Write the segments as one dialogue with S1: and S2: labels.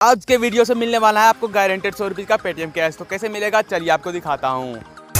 S1: आज के वीडियो से मिलने वाला है आपको गारंटेड 100 रुपये का पेटीएम कैश। तो कैसे मिलेगा चलिए आपको दिखाता हूँ।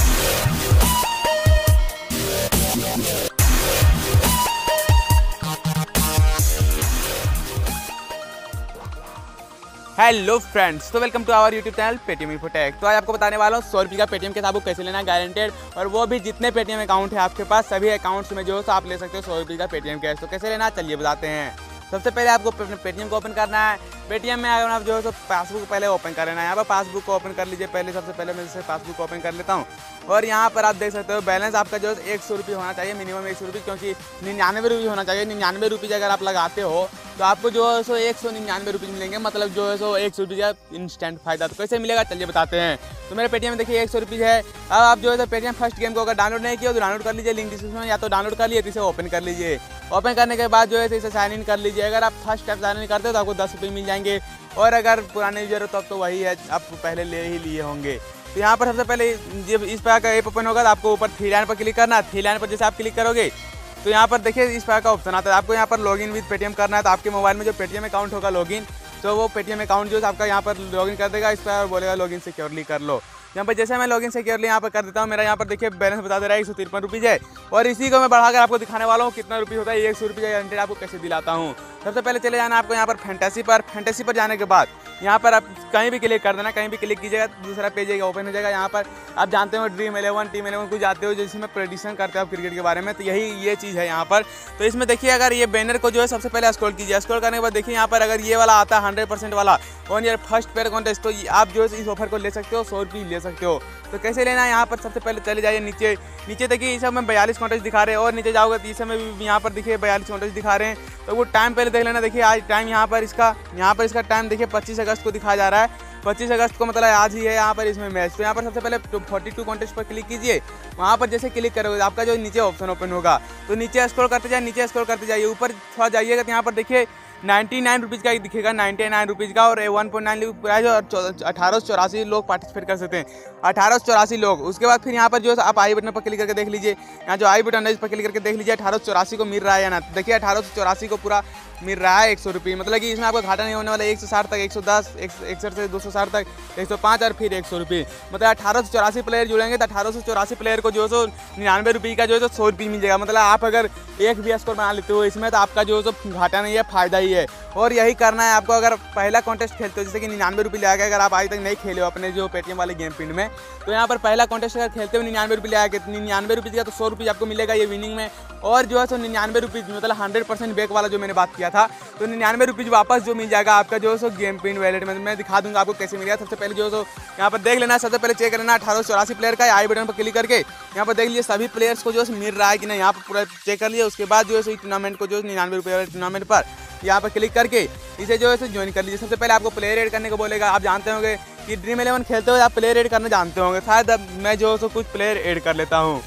S1: हेलो फ्रेंड्स, तो welcome to our YouTube channel Paytm Infotech. तो आज आपको बताने वाला हूँ 100 रुपये का पेटीएम कैश आपको कैसे लेना है गारंटेड, और वो भी जितने पेटीएम अकाउंट है आपके पास सभी अकाउंट्स में जो है आप ले सकते हो 100 रुपये का पेटीएम कैश। तो कैसे लेना चलिए बताते हैं। सबसे पहले आपको पेटीएम को ओपन करना है। पेटीएम में अगर आप जो है तो पासबुक पहले ओपन कर लेना है। यहाँ पर पासबुक को ओपन कर लीजिए। पहले सबसे पहले मैं जैसे पासबुक को ओपन कर लेता हूँ, और यहाँ पर आप देख सकते हो बैलेंस आपका जो है 100 रुपये होना चाहिए, मिनिमम 100 रुपये, क्योंकि 99 रुपये होना चाहिए। 99 रुपये अगर आप लगाते हो तो आपको जो है सो 199 रुपये मिलेंगे, मतलब जो है सो 100 रुपये का इंस्टेंट फायदा। तो कैसे मिलेगा चलिए बताते हैं। तो मेरे पेटीएम में देखिए 100 रुपये है। अब आप जो है तो पेटीएम फर्स्ट गेम को अगर डाउनलोड नहीं किया तो डाउनलोड कर लीजिए, लिंक डिस्क्रिप्शन में, या तो डाउनलोड कर लिए तो इसे ओपन कर लीजिए। ओपन करने के बाद जो है इसे साइन इन कर लीजिए। अगर आप फर्स्ट टाइम साइन इन करते हो तो आपको 10 रुपये मिल जाएंगे, और अगर पुराने यूजर हो तो वही है, आप पहले ले ही लिए होंगे। तो यहाँ पर सबसे पहले जब इस प्रकार का ऐप ओपन होगा तो आपको ऊपर थ्री लाइन पर क्लिक करना है। थ्री लाइन पर जैसे आप क्लिक करोगे तो यहाँ पर देखिए इस प्रकार का ऑप्शन आता है। आपको यहाँ पर लॉगिन विद पेटीएम करना है। तो आपके मोबाइल में जो पेटीएम अकाउंट होगा लॉगिन, तो वो पेटीएम अकाउंट जो है आपका यहाँ पर लॉगिन कर देगा। इस पर बोलेगा लॉगिन सिक्योरली कर लो। यहाँ पर जैसे मैं लॉगिन सिक्योरली यहाँ पर कर देता हूँ, मेरा यहाँ पर देखिए बैलेंस बता दे रहा है 153 रुपये है, और इसी को मैं बढ़ाकर आपको दिखाने वाला हूँ कितना रुपये होता है 100 रुपये का गारंटेड आपको कैसे दिलाता हूँ। सबसे पहले चले जाना आपको यहाँ पर फैंटेसी पर जाने के बाद यहाँ पर आप कहीं भी क्लिक कर देना। कहीं भी क्लिक कीजिएगा दूसरा पेज ओपन हो जाएगा। यहाँ पर आप जानते हो ड्रीम 11 टीम 11 कुछ जाते हो जिसमें प्रेडिक्शन करते हो आप क्रिकेट के बारे में, तो यही ये चीज़ है यहाँ पर। तो इसमें देखिए अगर ये बैनर को जो है सबसे पहले स्क्रॉल कीजिए। स्क्रॉल करने के बाद देखिए यहाँ पर अगर ये वाला आता है 100% वाला 1 ईयर फर्स्ट पेयर कॉन्टेस्ट, तो आप जो है इस ऑफर को ले सकते हो, 100 रुपये ले सकते हो। तो कैसे लेना है यहाँ पर सबसे पहले चले जाइए नीचे देखिए इस समय 42 कॉन्टेस्ट दिखा रहे हैं, और नीचे जाओगे तो इस समय भी यहाँ पर देखिए 42 कॉन्टेस्ट दिखा रहे हैं। तो वो टाइम पहले देख लेना। देखिए आज टाइम यहाँ पर इसका टाइम देखिए 25 अगस्त को दिखाया जा रहा है। 25 अगस्त को मतलब आज ही है यहाँ पर इसमें मैच। तो यहाँ पर सबसे पहले 42 कॉन्टेस्ट पर क्लिक कीजिए। वहाँ पर जैसे क्लिक करोगे आपका जो नीचे ऑप्शन ओपन होगा, तो नीचे स्क्रॉल करते जाइए, ऊपर थोड़ा जाइएगा तो यहाँ पर देखिए 99 रुपीज़ का दिखेगा, 99 रुपीज़ का, और 1.9 प्राइस, और 1884 लोग पार्टिसिपेट कर सकते हैं, 1884 लोग। उसके बाद फिर यहाँ पर जो है आप आई बटन पर क्लिक करके देख लीजिए। यहाँ जो आई बटन है इस पर क्लिक करके देख लीजिए 1884 को मिल रहा है या ना। देखिए 1884 को पूरा मिल रहा है 100 रुपये, मतलब कि इसमें आपको घाटा नहीं होने वाला। 160 तक 110, 61 से 260 तक 105, और फिर 100 रुपये, मतलब 1884 प्लेयर जुड़ेंगे तो 1884 प्लेयर को जो है 99 रुपये का जो है 100 रुपये मिल जाएगा। मतलब आप अगर एक भी स्कोर बना लेते हो इसमें तो आपका जो है घाटा नहीं है, फायदा ही है। और यही करना है आपको। अगर पहला कॉन्टेस्ट खेलते हो जैसे कि 99 रुपये ले आएगा, अगर आप आज तक नहीं खेले हो अपने जो पेटीएम वाले गेम पिन में, तो यहाँ पर पहला कॉन्टेस्ट अगर खेलते हो 99 रुपये ले आएगा, 99 रुपये का तो 100 रुपये आपको मिलेगा ये विनिंग में, और जो है 99 रुपये मतलब 100% बैक वाला जो मैंने बात किया था, तो 99 रुपये वापस जो मिल जाएगा आपका जो है गेम पिन वैलेट में। मैं दिखा दूंगा आपको कैसे मिलेगा। सबसे पहले जो है यहाँ पर देख लेना, सबसे पहले चेक करना 1884 प्लेयर का आई बटन पर क्लिक करके यहाँ पर देख लीजिए सभी प्लेयर्स को जो है मिल रहा है कि नहीं, यहाँ पर पूरा चेक कर लिए। उसके बाद जो है टूर्नामेंट को जो 99 रुपये वाले टूर्नामेंट पर यहाँ पर क्लिक करके इसे जो है ज्वाइन कर लीजिए। सबसे पहले आपको प्लेयर ऐड करने को बोलेगा। आप जानते होंगे कि ड्रीम 11 खेलते हुए आप प्लेयर ऐड करना जानते होंगे शायद। अब मैं जो है कुछ प्लेयर ऐड कर लेता हूँ।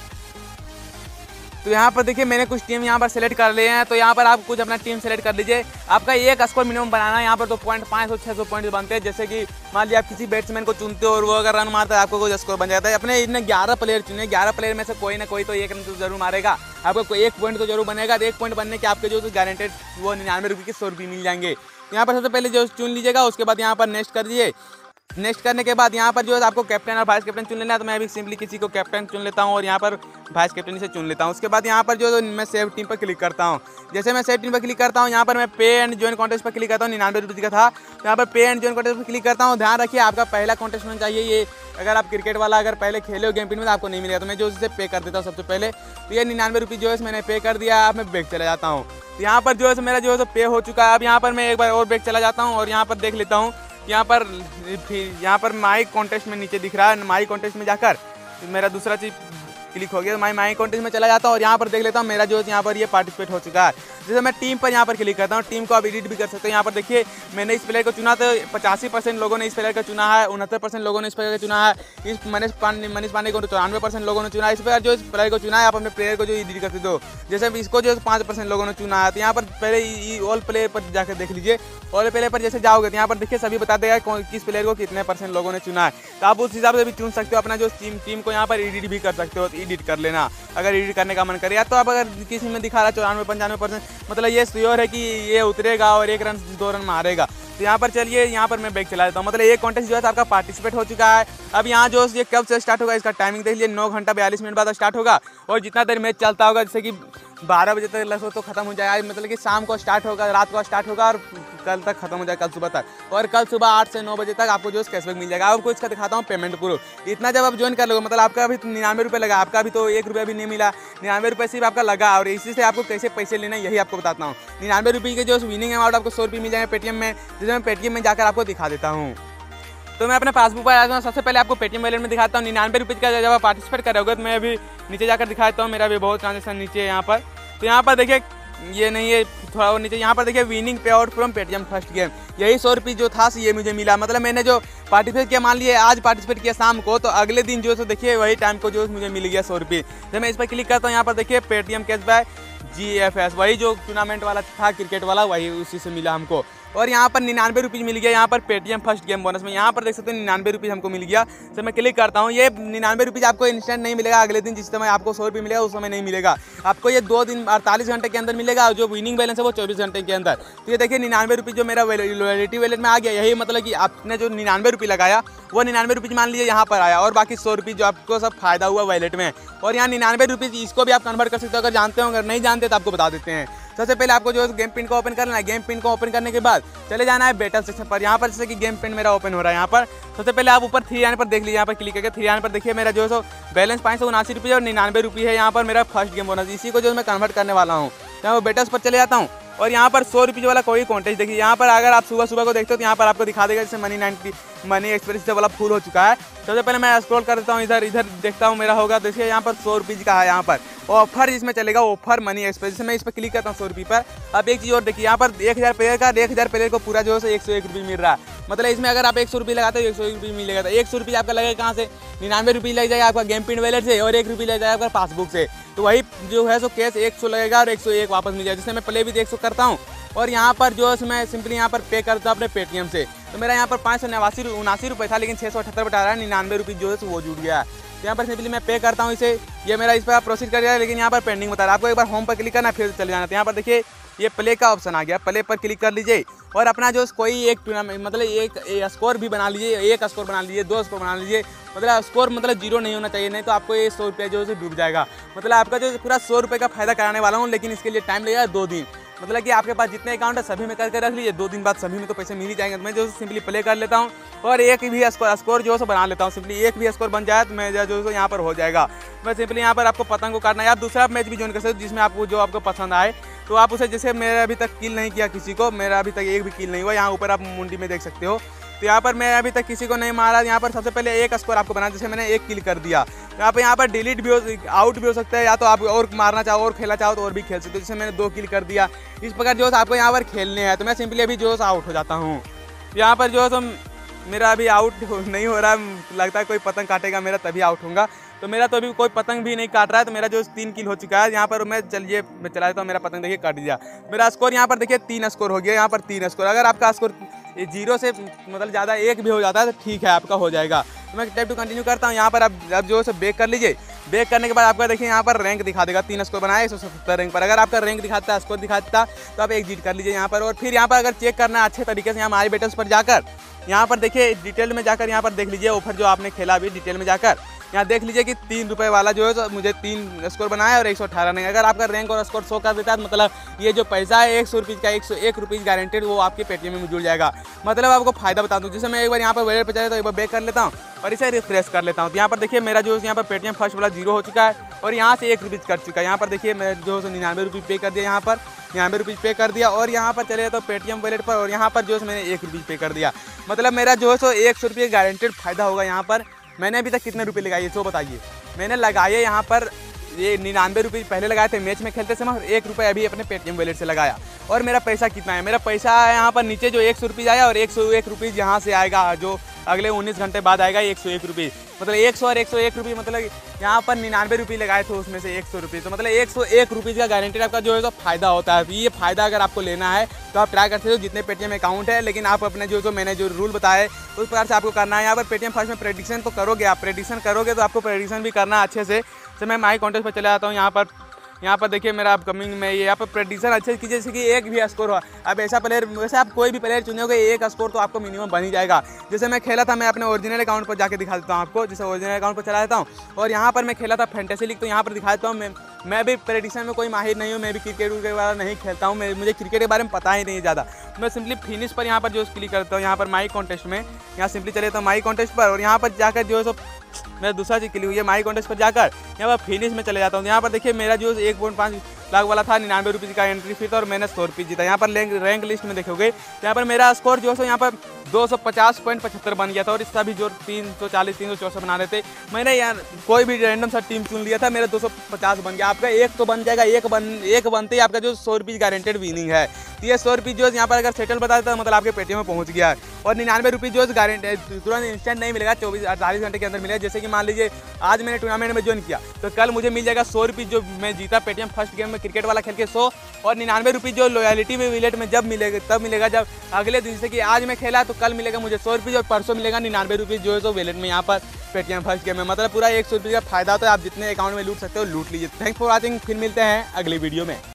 S1: तो यहाँ पर देखिए मैंने कुछ टीम यहाँ पर सेलेक्ट कर लिए हैं। तो यहाँ पर आप कुछ अपना टीम सेलेक्ट कर लीजिए। आपका एक स्कोर मिनिमम बनाना है। यहाँ पर तो 500-600 पॉइंट बनते हैं। जैसे कि मान लीजिए आप किसी बैट्समैन को चुनते हो और वो अगर रन मारता है आपको कोई स्कोर बन जाता है। अपने इतने 11 प्लेयर चुने, 11 प्लेयर में से कोई ना कोई तो एक रन तो जरूर मारेगा, आपको कोई एक पॉइंट तो जरूर बनेगा। तो एक पॉइंट बनने के आपके जो गारंटेड वो 99 रुपये के 100 रुपये मिल जाएंगे। यहाँ पर सबसे पहले जो चुन लीजिएगा, उसके बाद यहाँ पर नेक्स्ट कर दीजिए। नेक्स्ट करने के बाद यहाँ पर जो है आपको कैप्टन और वाइस कैप्टन चुन लेना है। तो मैं भी सिंपली किसी को कैप्टन चुन लेता हूँ और यहाँ पर वाइस कैप्टन से चुन लेता हूँ। उसके बाद यहाँ पर जो मैं सेव टीम पर क्लिक करता हूँ। जैसे मैं सेव टीम पर क्लिक करता हूँ, यहाँ पर मैं पे एंड ज्वाइन कॉन्टेस्ट पर क्लिक करता हूँ। 99 रुपये का था, तो यहाँ पर पे एंड ज्वाइन कॉन्टेस्ट पर क्लिक करता हूँ। ध्यान रखिए आपका पहला कॉन्टेस्ट होना चाहिए ये। अगर आप क्रिकेट वाला अगर पहले खेले हो गेम पिन में तो आपको नहीं मिलेगा। तो मैं जो इसे पे कर देता हूँ सबसे पहले। तो ये 99 रुपये जो है मैंने पे कर दिया। अब मैं बैक चला जाता हूँ। तो यहाँ पर जो है मेरा जो है पे हो चुका है। अब यहाँ पर मैं एक बार और बैक चला जाता हूँ और यहाँ पर देख लेता हूँ। यहाँ पर माई कॉन्टेस्ट में नीचे दिख रहा है। माई कॉन्टेस्ट में जाकर मेरा दूसरा चीज क्लिक हो गया। तो माई कॉन्टेस्ट में चला जाता हूँ और यहाँ पर देख लेता हूँ मेरा जो यहाँ पर ये पार्टिसिपेट हो चुका है। जैसे मैं टीम पर यहाँ पर क्लिक करता हूँ, टीम को आप एडिट भी कर सकते हो। यहाँ पर देखिए मैंने इस प्लेयर को चुना, तो 85% लोगों ने इस प्लेयर का चुना है, 69% लोगों ने इस प्लेयर का चुना है। इस मनीष पांडे को 94% लोगों ने चुना है। इस प्लेयर जो इस प्लेयर को चुना है, आप अपने प्लेयर को जो एडिट करते हो। जैसे इसको जो 5% लोगों ने चुना है। तो यहाँ पर पहले ऑल प्लेयर पर जाकर देख लीजिए। ऑल प्लेयर पर जैसे जाओगे तो यहाँ पर देखिए सभी बता देगा किस प्लेयर को कितने % लोगों ने चुना है। तो आप उस हिसाब से भी चुन सकते हो। अपना जो टीम को यहाँ पर एडिट भी कर सकते हो, एडिट कर लेना अगर एडिट करने का मन करे। या तो आप अगर किसी में दिखा रहा है 94-95%, मतलब ये श्योर है कि ये उतरेगा और 1 रन 2 रन मारेगा, तो यहाँ पर चलिए, यहाँ पर मैं बैक चला देता हूँ। मतलब एक कॉन्टेस्ट जो है आपका पार्टिसिपेट हो चुका है। अब यहाँ जो ये कब से स्टार्ट होगा, इसका टाइमिंग देख लीजिए, 9 घंटा 42 मिनट बाद स्टार्ट होगा। और जितना देर मैच चलता होगा, जैसे कि 12 बजे तक लगभग तो खत्म हो जाएगा। मतलब कि शाम को स्टार्ट होगा, रात को स्टार्ट होगा और कल तक खत्म हो जाएगा, कल सुबह तक। और कल सुबह 8 से 9 बजे तक आपको जो कैशबैक मिल जाएगा। आपको इसका दिखाता हूँ पेमेंट प्रूफ। इतना जब आप ज्वाइन कर लोगे, मतलब आपका अभी 99 रुपये लगा, आपका अभी तो 1 रुपया भी नहीं मिला, 99 रुपये सिर्फ आपका लगा। और इसी से आपको कैसे पैसे लेना है यही आपको बताता हूँ। 99 रुपये के जो विनिंग अमाउंट आपको 100 रुपये मिल जाएंगे पेटीएम में, जिसे मैं पेटीएम में जाकर आपको दिखा देता हूँ। तो मैं अपने पासबुक पर आया हूँ। सबसे पहले आपको पेटीएम वॉलेट में दिखाता हूँ। 99 रुपये का जब आप पार्टिसिपेट करोगे तो मैं अभी नीचे जाकर दिखाता हूँ। मेरा भी बहुत ट्रांजेक्शन नीचे है यहाँ पर। तो यहाँ पर देखिए, ये नहीं है, थोड़ा और नीचे यहाँ पर देखिए winning pay out from Paytm first game, यही 100 रुपये जो था ये मुझे मिला। मतलब मैंने जो पार्टिसिपेट किया, मान लिए आज पार्टिसिपेट किया शाम को, तो अगले दिन जो है देखिए वही टाइम को जो मुझे मिल गया 100 रुपये। जब मैं इस पर क्लिक करता हूँ, यहाँ पर देखिए पेटीएम कैशबैक GFS, वही जो टूर्नामेंट वाला था क्रिकेट वाला, वही उसी से मिला हमको। और यहाँ पर 99 रुपये मिल गया। यहाँ पर पेटीएम फर्स्ट गेम बोनस में यहाँ पर देख सकते हैं 99 रुपये हमको मिल गया। जब मैं क्लिक करता हूँ, ये 99 रुपये आपको इंस्टेंट नहीं मिलेगा। अगले दिन जिस समय आपको 100 रुपये मिलेगा उस समय नहीं मिलेगा, आपको ये 2 दिन 48 घंटे के अंदर मिलेगा। और जो विनिंग बैलेंस है वो 24 घंटे के अंदर। तो ये देखिए 99 रुपये जो मेरा लॉयल्टी वैलेट में आ गया। यही मतलब कि आपने जो 99 रुपये लगाया वो 99 रुपये मान लीजिए यहाँ पर आया, और बाकी 100 रुपये जो आपको सब फायदा हुआ वैलेट में। और यहाँ 99 रुपये इसको भी आप कन्वर्ट कर सकते हो, अगर जानते हो। अगर नहीं जानते तो आपको बता देते हैं। सबसे पहले आपको जो गेम पिन को ओपन करना है। गेम पिन को ओपन करने के बाद चले जाना है बैटल सेक्शन पर। यहाँ पर जैसे कि गेम पिन मेरा ओपन हो रहा है। यहाँ पर सबसे पहले आप ऊपर 3 लाइन पर देख लीजिए, यहाँ पर क्लिक करके 3 लाइन पर देखिए मेरा जो है बैलेंस 579 रुपये और 99 रुपये है। यहाँ पर मेरा फर्स्ट गेम बोनस, इसी को जो मैं कन्वर्ट करने वाला हूँ। यहाँ पर बैटल्स पर चले जाता हूँ और यहाँ पर 100 रुपये वाला कोई कॉन्टेस्ट देखिए। यहाँ पर अगर आप सुबह सुबह को देखते हो तो यहाँ पर आपको दिखा देगा जैसे मनी एक्सप्रेस वाला फुल हो चुका है। सबसे पहले मैं स्क्रॉल कर देता हूँ, इधर देखता हूँ मेरा होगा। देखिए यहाँ पर 100 रुपये का है, यहाँ पर ऑफर जिसमें चलेगा, ऑफर मनी एक्सप्रेस। जैसे मैं इस पर क्लिक करता हूँ 100 रुपये पर। अब एक चीज़ और देखिए, यहाँ पर 1000 प्लेयर का 1000 प्लेयर को पूरा जो है 101 रुपये मिल रहा है। मतलब इसमें अगर आप 100 रुपये लगाते हो 101 रुपये मिलेगा। तो 100 रुपये आपका लगेगा कहाँ से, 99 रुपये लग जाएगा आपका गेम पिन वैलेट से, और 1 रुपये लग जाएगा आपका पासबुक से। तो वही जो है कैश 100 लगेगा और 101 वापस मिल जाएगा। जिससे मैं प्ले भी 100 करता हूँ और यहाँ पर जो है मैं सिंपली यहाँ पर पे करता हूँ अपने पेटीएम से। तो मेरा यहाँ पर 579 रुपये था, लेकिन 678 बता रहा है, 99 रुपये जो है वो जुड़ गया है। तो यहाँ पर सिंपली मैं पे करता हूँ इसे। ये मेरा इस पर आप प्रोसीड कर दिया, लेकिन यहाँ पर पेंडिंग बता रहा है। आपको एक बार होम पर क्लिक करना, फिर चले जाना। तो यहाँ पर देखिए ये प्ले का ऑप्शन आ गया, प्ले पर क्लिक कर लीजिए और अपना जो कोई एक टूर्नामेंट मतलब एक स्कोर भी बना लीजिए। 1 स्कोर बना लीजिए, 2 स्कोर बना लीजिए। मतलब स्कोर मतलब 0 नहीं होना चाहिए, नहीं तो आपको ये 100 रुपये जो है डूब जाएगा। मतलब आपका जो पूरा 100 रुपये का फायदा कराने वाला हूँ, लेकिन इसके लिए टाइम लगेगा 2 दिन। मतलब कि आपके पास जितने अकाउंट है सभी में करके रख लीजिए, 2 दिन बाद सभी में तो पैसे मिल ही जाएंगे। तो मैं जो सिंपली प्ले कर लेता हूँ और एक भी स्कोर जो है बना लेता हूँ। सिंपली एक भी स्कोर बन जाए तो मैं जो है यहाँ पर हो जाएगा। मैं सिंपली यहाँ पर आपको पतंग को काटना है। आप दूसरा मैच भी ज्वाइन कर सकते हो जिसमें आपको जो आपको पसंद आए, तो आप उसे, जैसे मेरा अभी तक किल नहीं किया किसी को, मेरा अभी तक एक भी किल नहीं हुआ। यहाँ ऊपर आप मुंडी में देख सकते हो। तो यहाँ पर मैं अभी तक किसी को नहीं मारा। यहाँ पर सबसे पहले एक स्कोर आपको बनाना, जैसे मैंने 1 किल कर दिया। यहाँ पर डिलीट भी हो, आउट भी हो सकता है, या तो आप और मारना चाहो और खेलना चाहो तो और भी खेल सकते हो। जैसे मैंने 2 किल कर दिया। इस प्रकार जो है आपको यहाँ पर खेलने हैं। तो मैं सिंपली अभी जो है आउट हो जाता हूँ। यहाँ पर जो है मेरा अभी आउट नहीं हो रहा है, लगता है कोई पतंग काटेगा मेरा तभी आउट होगा। तो मेरा तो अभी कोई पतंग भी नहीं काट रहा है। तो मेरा जो 3 किल हो चुका है। यहाँ पर मैं चलिए मैं चला देता हूँ, मेरा पतंग देखिए काट दिया। मेरा स्कोर यहाँ पर देखिए 3 स्कोर हो गया। यहाँ पर 3 स्कोर, अगर आपका स्कोर 0 से मतलब ज़्यादा 1 भी हो जाता है तो ठीक है, आपका हो जाएगा। तो मैं टाइप टू कंटिन्यू करता हूँ। यहाँ पर आप जो है बैक कर लीजिए। बैक करने के बाद आपका देखिए यहाँ पर रैंक दिखा देगा। 3 स्कोर बनाया 170 रैंक पर। अगर आपका रैंक दिखाता है, स्कोर दिखाता तो आप एग्जिट कर लीजिए यहाँ पर। और फिर यहाँ पर अगर चेक करना है अच्छे तरीके से, यहाँ माई बैटल्स पर जाकर यहाँ पर देखिए डिटेल में जाकर यहाँ पर देख लीजिए ऑफर जो आपने खेला अभी डिटेल में जाकर यहाँ देख लीजिए कि 3 रुपये वाला जो है तो मुझे 3 स्कोर बनाया और 118 रैंक। अगर आपका रैंक और स्कोर शो कर देता है तो मतलब ये जो पैसा है 100 रुपये का 101 रुपये गारंटेड वो आपके पेटीएम में जुड़ जाएगा। मतलब आपको फायदा बता दूँ, जैसे मैं एक बार यहाँ पर वैलेट पर चले तो एक बार बैक कर लेता हूँ और इसे रिफ्रेश कर लेता हूँ। तो यहाँ पर देखिए मेरा जो यहाँ पर पेटीएम फर्स्ट वाला 0 हो चुका है और यहाँ से 1 रुपये कट चुका है। यहाँ पर देखिए मैं जो 99 रुपये पे कर दिया, यहाँ पर 99 रुपये पे कर दिया और यहाँ पर चले जाता हूँ पेटीएम वैलेट पर और यहाँ पर जो है मैंने 1 रुपये पे कर दिया। मतलब मेरा जो है 100 रुपये गारंटेड फायदा होगा। यहाँ पर मैंने अभी तक कितने रुपये लगाए तो बताइए। मैंने लगाए यहाँ पर ये 99 रुपये पहले लगाए थे मैच में खेलते समय और 1 रुपये अभी अपने पेटीएम वैलेट से लगाया। और मेरा पैसा कितना है, मेरा पैसा यहाँ पर नीचे जो 100 रुपये आया और 101 रुपये यहाँ से आएगा, जो अगले 19 घंटे बाद आएगा 101 रुपये। मतलब 100 और 101 रुपये, मतलब यहाँ पर 99 रुपये लगाए थे उसमें से 100 रुपये, तो मतलब 101 रुपये का गारंटेड आपका जो है तो फायदा होता है। ये फायदा अगर आपको लेना है तो आप ट्राई कर सकते हो जितने पेटीएम अकाउंट है, लेकिन आप अपने जो मैंने जो रूल बताए उस प्रकार से आपको करना है। यहाँ पर पेटीएम फर्स्ट में प्रेडिक्शन तो करोगे, आप प्रेडिक्शन करोगे तो आपको प्रेडिक्शन भी करना है अच्छे से। तो मैं माई कॉन्टेस्ट पर चला जाता हूँ। यहाँ पर यहाँ पर देखिए मेरा अपकमिंग में यहाँ पर प्रेडिक्शन अच्छे कीजिए, जैसे कि एक भी स्कोर हो। अब ऐसा प्लेयर, वैसे आप कोई भी प्लेयर चुनोगे एक स्कोर तो आपको मिनिमम बन ही जाएगा। जैसे मैं खेला था, मैं अपने ओरिजिनल अकाउंट पर जाके दिखा देता हूँ आपको। जैसे ओरिजिनल अकाउंट पर चला देता हूँ और यहाँ पर मैं खेला था फैंटेसी लीग, तो यहाँ पर दिखा देता हूँ। मैं भी प्रेडिक्शन में कोई माहिर नहीं हूँ, मैं भी क्रिकेट वाला नहीं खेलता हूँ, मुझे क्रिकेट के बारे में पता ही नहीं ज़्यादा। मैं सिंपली फिनिश पर यहाँ पर जो क्लिक करता हूँ, यहाँ पर माई कॉन्टेस्ट में, यहाँ सिंपली चले तो माई कॉन्टेस्ट पर, और यहाँ पर जाकर जो है सो मेरा दूसरा चीज़ क्लिक हुई है माई कॉन्टेस्ट पर जाकर यहाँ पर फिनिश में चले जाता हूँ। यहाँ पर देखिए मेरा जो 1.5 लाख वाला था 99 रुपीज़ का एंट्री फी था और मैंने 100 रुपये जीता। यहाँ पर रैंक लिस्ट में देखोगे यहाँ पर मेरा स्कोर जो है यहाँ पर 250.75 बन गया था, और इसका भी जो 340 364 बना रहे थे। मैंने यार कोई भी रैंडम सा टीम चुन लिया था, मेरा 250 बन गया। आपका एक तो बन जाएगा, एक बनते ही आपका जो 100 रुपये गारंटेड विनिंग है। तो ये 100 रुपये जो यहाँ पर अगर सेटल बता देता है मतलब आपके पेटीएम में पहुँच गया है। और 99 रुपये जो गारंटेड तुरंत इंस्टेंट नहीं मिलेगा, 48 घंटे के अंदर मिलेगा। जैसे कि मान लीजिए आज मैंने टूर्नामेंट में ज्वाइन किया तो कल मुझे मिल जाएगा 100 रुपये जो मैं जीता पेटीएम फर्स्ट गेम में क्रिकेट वाला खेल के 100, और 99 रुपये जो लॉयल्टी में विलेट में जब मिलेगा तब मिलेगा जब अगले दिन। जैसे कि आज मैं खेला तो कल मिलेगा मुझे 100 रुपये और परसों मिलेगा 99 रुपये जो है तो वैलेट में यहाँ पर पेटीएम फर्स्ट गेम में। मतलब पूरा 100 रुपये का फायदा होता है, आप जितने अकाउंट में लूट सकते हो लूट लीजिए। थैंक्स फॉर वॉचिंग, फिर मिलते हैं अगली वीडियो में।